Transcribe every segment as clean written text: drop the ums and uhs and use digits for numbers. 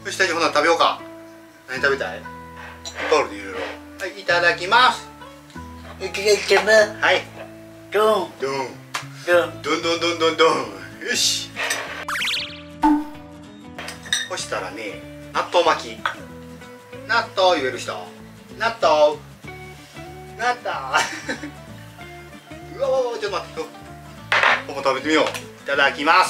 よし、大丈夫、ほな食べようか。何食べたい？トールでいろいろ。はい、いただきます。 いただきます。 はい。 ドンドンドンドンドンドンドンドン。よし。そしたらね、納豆巻き。納豆言える人。納豆。納豆。うわわわ、ちょっと待ってよ。ここ食べてみよう。いただきます。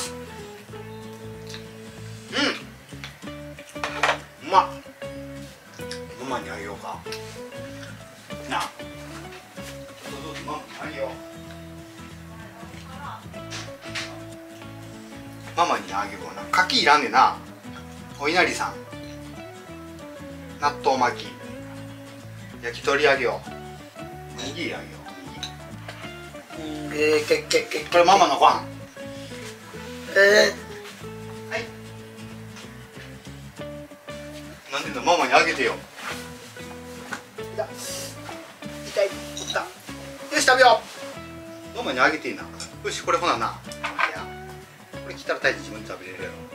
うまっ。ママにあげようか。なあ。どうぞ、ママにあげよう。ママにあげような。柿いらんねんな。お稲荷さん。納豆巻き。焼き鳥あげよう。おにぎりあげよう。これママのご飯。はい。なんでの、ママにあげてよ。痛い。痛い。よし、食べよう。ママにあげていいな。よし、これほなな。これ切ったら大地自分で食べれるやろ。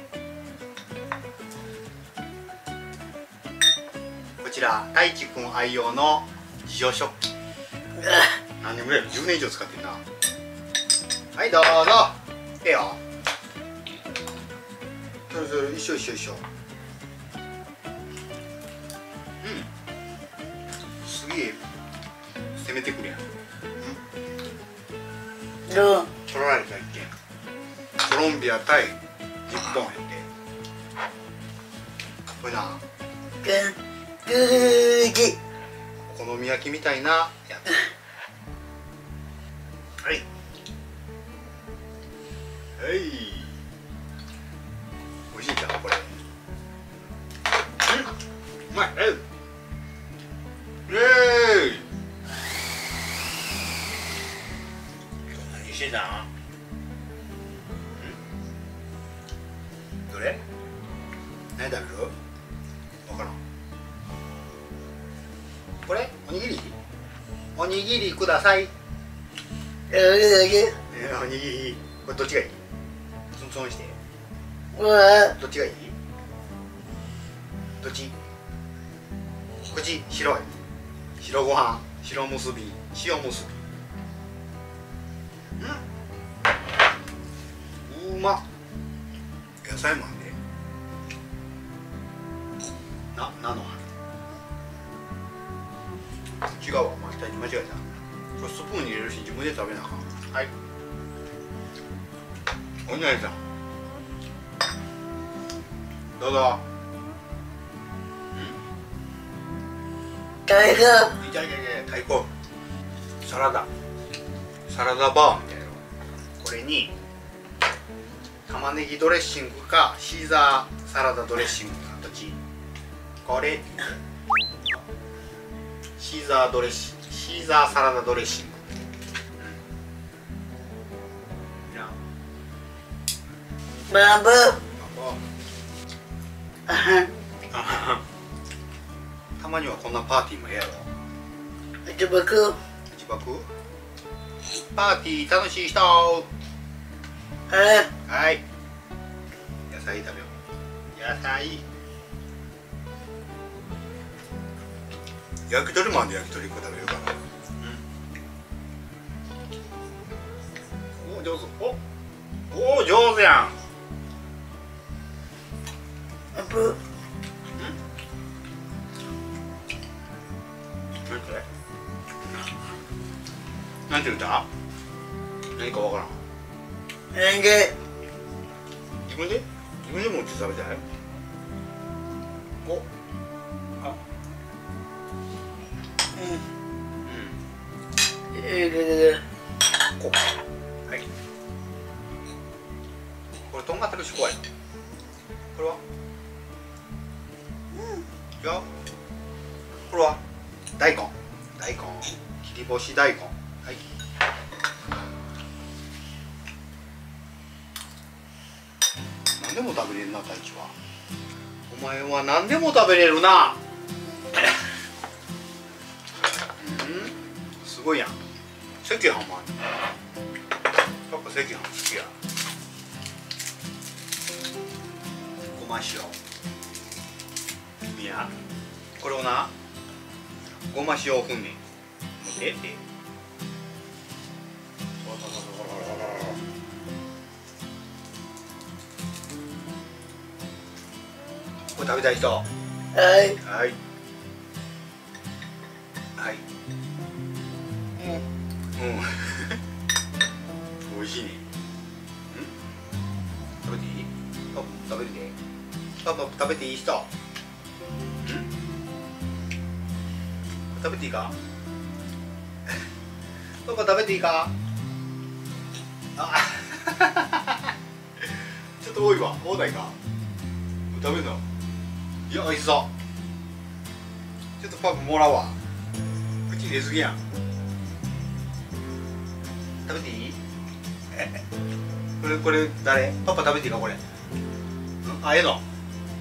こちら太一くん愛用の自助食器。何年ぐらい？10年以上使ってるな。はいどうぞ。ええよ。それぞれ一緒。すげえ攻めてくるやん。 ドン取られた一件。コロンビア対日本やって。これな。お好み焼きみたいなやつ。はい。美味しいじゃんこれ。うまい。何してたん？どれ？何食べる？わからん。これ？おにぎり？おにぎりください。おにぎり。これどっちがいい？ツンツンして。どっちがいい？どっち？口白い。白ご飯、白結び、塩結び。うまっ。野菜もあんね。菜の花。違うわ、間違えた。これスプーンに入れるし、自分で食べなあかん。はい。お稲荷さん。どうぞ。 太鼓。 太鼓。サラダバーみたいな。これに玉ねぎドレッシングかシーザーサラダドレッシングかどっち？これシーザーサラダドレッシング。 バブ。 たまにはこんなパーティーもええやろ。 自爆パーティー楽しい人。はい。野菜食べよう。野菜。焼き鳥もあんで焼き鳥1個食べるから。お上手。お上手やん。 ブ。 なんて言うた？何かわからん。 なんで？ 自分で持って食べたい？こう。はい。これとんがってるし怖い。これは？違う？これは？大根。切り干し大根。はい。何でも食べれるな、太一は。お前は何でも食べれるな。すごいやん。赤飯もある。パパ赤飯好きや。ごま塩。 みやこれをなごま塩をふんねん見てってこれ食べたい人ははいいはいうん美味しいね食べていいパパ食べていいパパ食べていい人食べていいかパパ食べていいかあちょっと多いわ多ないか食べるのいやおいしそうちょっとパパもらうわ口入れすぎやん食べていいこれ誰パパ食べていいかこれあええの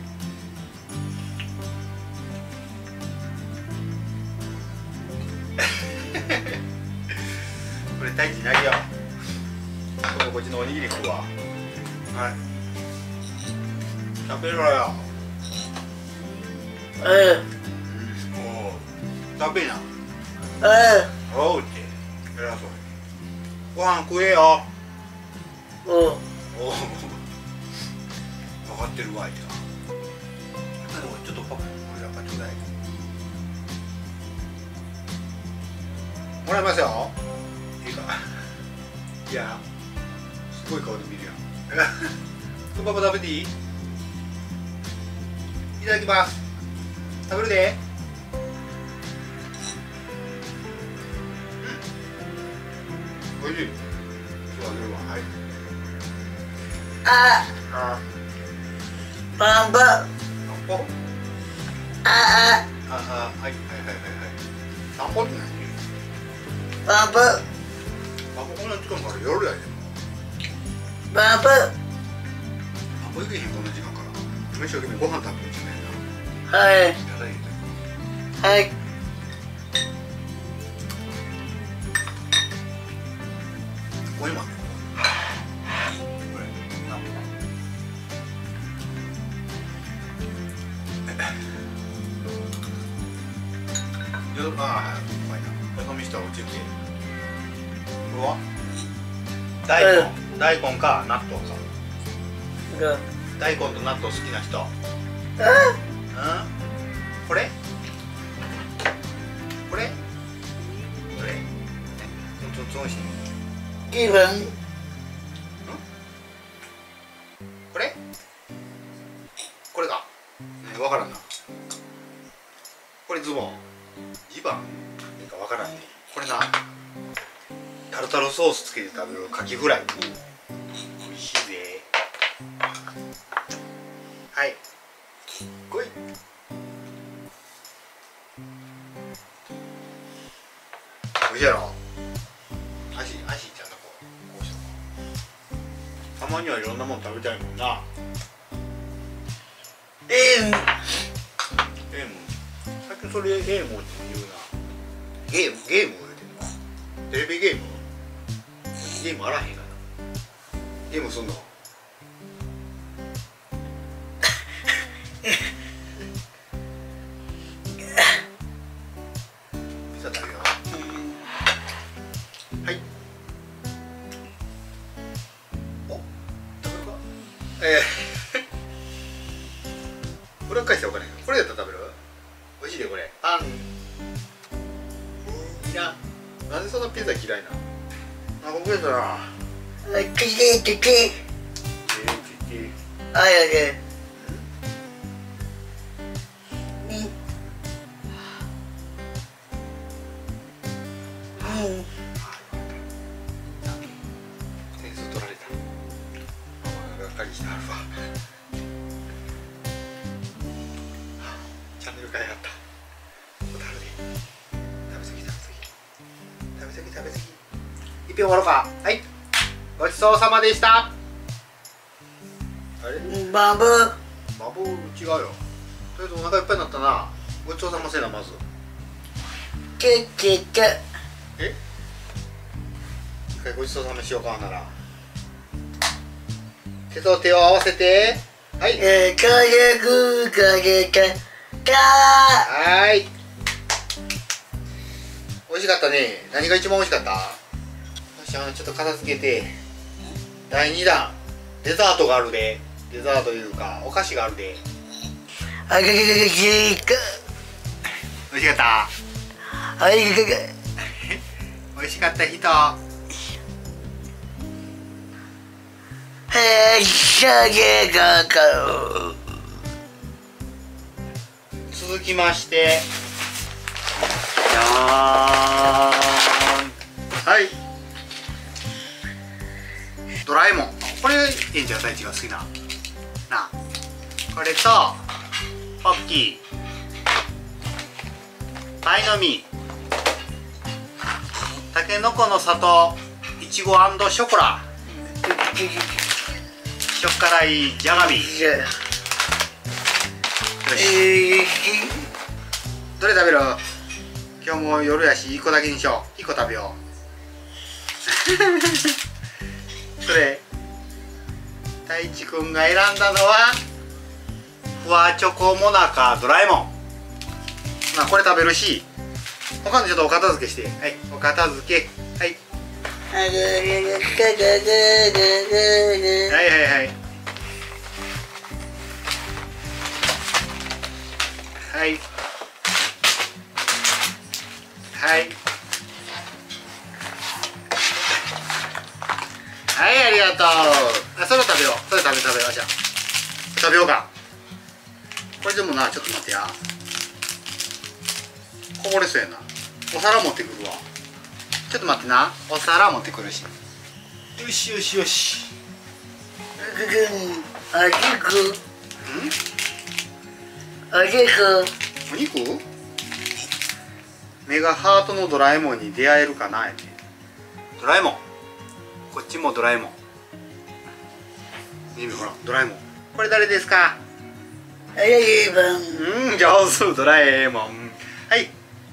これ大事ないよこっちのおにぎり食うわはい食べろよもう食べなおうって偉そうにご飯食えよおおお分かってるわいなでもちょっとパパこれやっぱちょうだいもらいますよいいかいやすごい顔で見るやんパパ食べていいいただきます食べるでおいしいちょっとあげるわはいああパンパなんぽあはいはいはいはいなんぽって何パンパあこんな時間から夜やでパンパあもう行けへんこんな時間から一生懸命ご飯食べるんじゃないなはいやだいてはいこれ待ってこれなんぽよあはい、うまいな。これ飲みしたら落ちるけ。これは大根か納豆か。大根と納豆好きな人。これ？これ？どれ？ツンしてみる。 気分これ？これか。わからんな。これズボン。2番いいかわからんね。これな。タルタルソースつけて食べるカキフライ。美味しいぜ。はい。来い。美味しいやろ。足ちゃんとこうしとこう。たまにはいろんなもの食べたいもんな。さっきそれゲームって言うな。ゲーム言うてんの？テレビゲーム？ゲームあらへんかな。ゲームすんの？ピザ食べよう。はい。お、食べるか？これは返しておかない。これやったら食べる？美味しいでこれ。パン。いや、なんでそんなピザ嫌いな？あ、僕やったな。 キキあやで点数取られた。がっかりしてはるわ。チャンネル変えはった。これあるで。食べ過ぎ。一票終わろうか。はい。ごちそうさまでした。あれ？ バブマボ違うよ。とりあえずお腹いっぱいになったな。ごちそうさませなまず。 チュチュチュえ？一回ごちそうさましようかなら。手と手を合わせて。はい。 かげくかげかたはーい。美味しかったね。何が一番美味しかった？よし、ちょっと片付けて。第2弾。デザートがあるで。デザートいうか、お菓子があるで。 あげげげげげ美味しかった。 あげげげ美味しかった人。 しゃげがか続きまして。じゃーん。はい。ドラえもん。これええんちゃう？大地が好きな。なあ。これとポッキー、パイの実、たけのこの里、いちご&ショコラ、しょっからいじゃがみ。よし、どれ食べる？今日も夜やし1個だけにしよう。1個食べよう。それ太一くんが選んだのはふわチョコモナカドラえもん。まあこれ食べるし、他のちょっとお片付けして。はい、お片付け。はいはいはいはいはいはいはい、ありがとう。あ、それ食べよう。それ食べよう。じゃあ食べようか。これでもな、ちょっと待ってや、こぼれそうやな。お皿持ってくるわ。ちょっと待ってな、お皿持ってくるし。よしよしよし。 あじくあじくお肉？目がハートのドラえもんに出会えるかな。ドラえもん、こっちもドラえもん。ほら、ドラえもん。これ誰ですか？ あやげばん上手、ドラえもん。はい。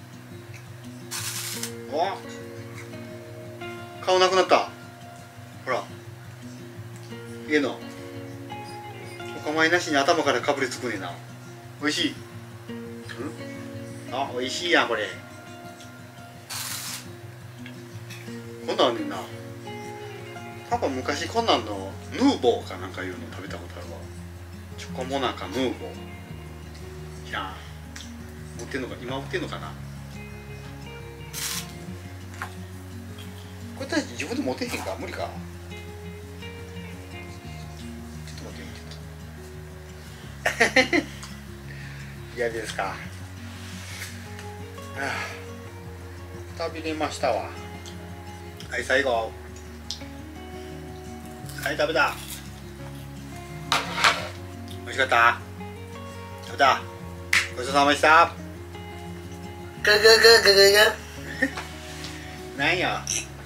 お、顔なくなった。ほら、ええの。お構いなしに頭からかぶりつくねんな。おいしい。あ、おいしいやん、これ。こんなんあんねんな。多分昔こんなんのヌーボーかなんかいうの食べたことあるわ。チョコモナカヌーボー。知らん。売ってんのか、今売ってんのかな。これ自分で持てへんか、無理か。ちょっと待って。嫌ですか。はあ、食べれましたわ。はい、最後。はい、食べた。美味しかった。食べた。ごちそうさまでした。なんや。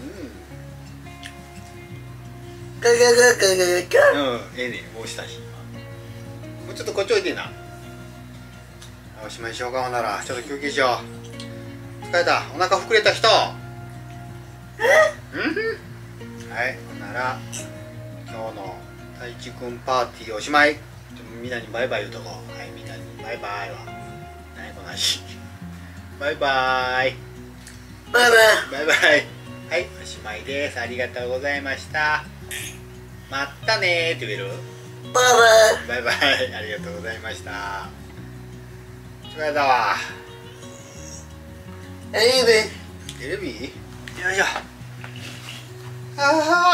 ええね、もうしたし。もうちょっとこっちおいてな。おしまいしようか。ほんならちょっと休憩しよう。疲れた。お腹膨れた人。はい、ほんなら今日の太一くんパーティーおしまい。みんなにバイバイ言うとこ。はい、みんなにバイバイは何この話。バイバイバイバイバイバイ。はい、おしまいです。ありがとうございました。まったねーって言える？ バイバイバイバイ。ありがとうございました。疲れたわ。 テレビテレビ？よいしょ。ああ。